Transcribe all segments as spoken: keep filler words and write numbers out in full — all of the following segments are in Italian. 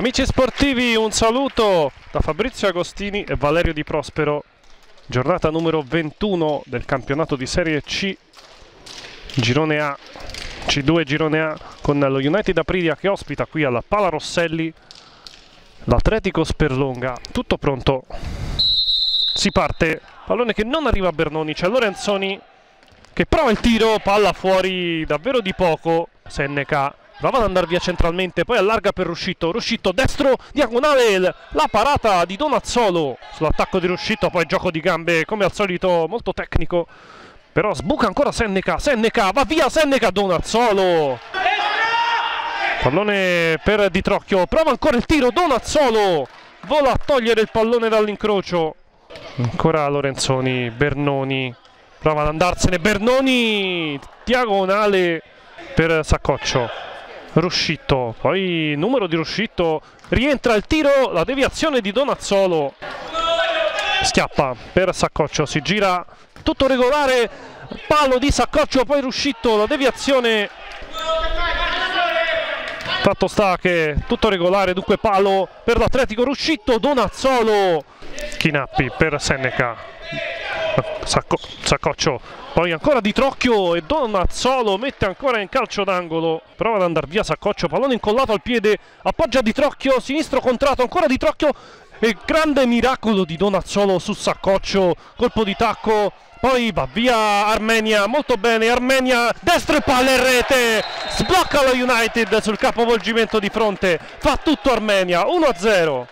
Amici sportivi, un saluto da Fabrizio Agostini e Valerio Di Prospero. Giornata numero ventuno del campionato di Serie C, Girone A, C due Girone A, con lo United Aprilia che ospita qui alla Pala Rosselli l'Atletico Sperlonga. Tutto pronto, si parte, pallone che non arriva a Bernoni, c'è Lorenzoni che prova il tiro, palla fuori davvero di poco. Senneca prova ad andare via centralmente, poi allarga per Ruscitto, Ruscitto destro, diagonale, la parata di Donazzolo sull'attacco di Ruscitto, poi gioco di gambe come al solito molto tecnico, però sbuca ancora Senneca, Senneca, va via Senneca, Donazzolo, pallone per Di Trocchio, prova ancora il tiro, Donazzolo vola a togliere il pallone dall'incrocio, ancora Lorenzoni, Bernoni, prova ad andarsene, Bernoni, diagonale per Saccoccio, Ruscitto, poi numero di Ruscitto, rientra il tiro, la deviazione di Donazzolo, schiappa per Saccoccio, si gira, tutto regolare, palo di Saccoccio, poi Ruscitto, la deviazione, fatto sta che tutto regolare, dunque palo per l'Atletico, Ruscitto, Donazzolo, Chinappi per Senneca, Sacco, Saccoccio, poi ancora Di Trocchio e Donazzolo mette ancora in calcio d'angolo, prova ad andare via Saccoccio, pallone incollato al piede, appoggia Di Trocchio, sinistro contratto, ancora Di Trocchio e grande miracolo di Donazzolo su Saccoccio, colpo di tacco, poi va via Armenia, molto bene Armenia, destro e palla in rete, sblocca lo United sul capovolgimento di fronte, fa tutto Armenia, uno a zero.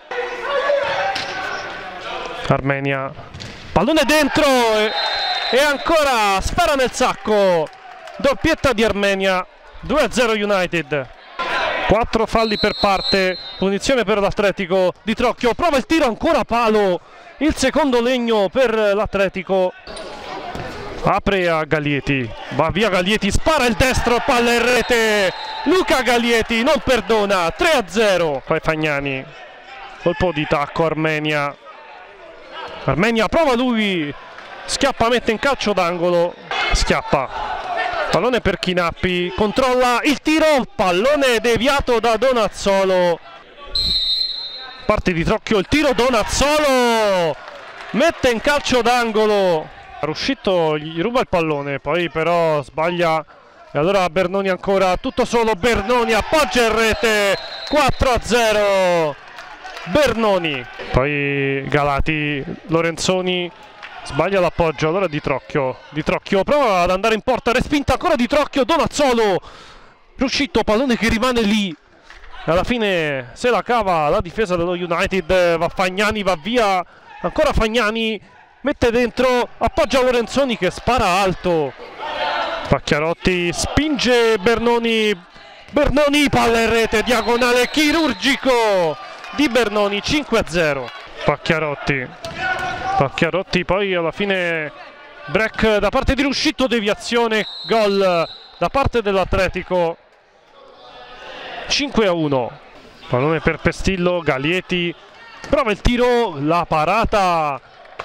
Armenia, pallone dentro e, e ancora spara nel sacco, doppietta di Armenia, due a zero United. Quattro falli per parte, punizione per l'Atletico, Di Trocchio prova il tiro, ancora palo, il secondo legno per l'Atletico, apre a Galieti, va via Galieti, spara il destro, palla in rete, Luca Galieti non perdona, tre a zero. Poi Fagnani, colpo di tacco, Armenia, Armenia prova lui, schiappa, mette in calcio d'angolo, schiappa, pallone per Chinappi, controlla il tiro, pallone deviato da Donazzolo, parte Di Trocchio, il tiro, Donazzolo mette in calcio d'angolo, Ruscitto gli ruba il pallone, poi però sbaglia e allora Bernoni ancora, tutto solo Bernoni, appoggia in rete, quattro a zero Bernoni, poi Galati, Lorenzoni sbaglia l'appoggio, allora Di Trocchio, Di Trocchio prova ad andare in porta, respinta ancora Di Trocchio, Donazzolo, Ruscitto, pallone che rimane lì, alla fine se la cava la difesa dello United, va Fagnani, va via, ancora Fagnani, mette dentro, appoggia Lorenzoni che spara alto, Pacchiarotti spinge Bernoni, Bernoni palla in rete, diagonale chirurgico di Bernoni, cinque a zero. Pacchiarotti, Pacchiarotti poi alla fine break da parte di Ruscitto, deviazione, gol da parte dell'Atletico, cinque a uno. Pallone per Pestillo, Galieti prova il tiro, la parata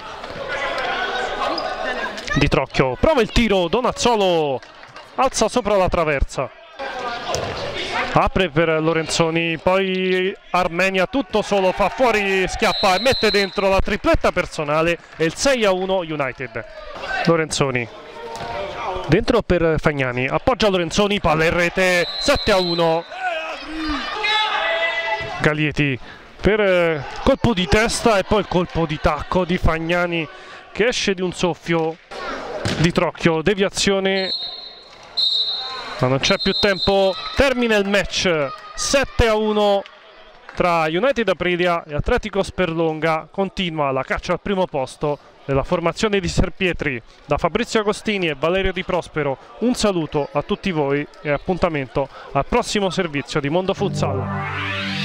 Di Trocchio, prova il tiro, Donazzolo alza sopra la traversa, apre per Lorenzoni, poi Armenia tutto solo, fa fuori, schiappa e mette dentro la tripletta personale e il sei a uno United. Lorenzoni dentro per Fagnani, appoggia Lorenzoni, palla in rete, sette a uno. Galieti per colpo di testa e poi il colpo di tacco di Fagnani che esce di un soffio. Di Trocchio, deviazione, ma non c'è più tempo, termina il match, sette a uno tra United Aprilia e Atletico Sperlonga, continua la caccia al primo posto della formazione di Serpietri. Da Fabrizio Agostini e Valerio Di Prospero un saluto a tutti voi e appuntamento al prossimo servizio di Mondo Futsal.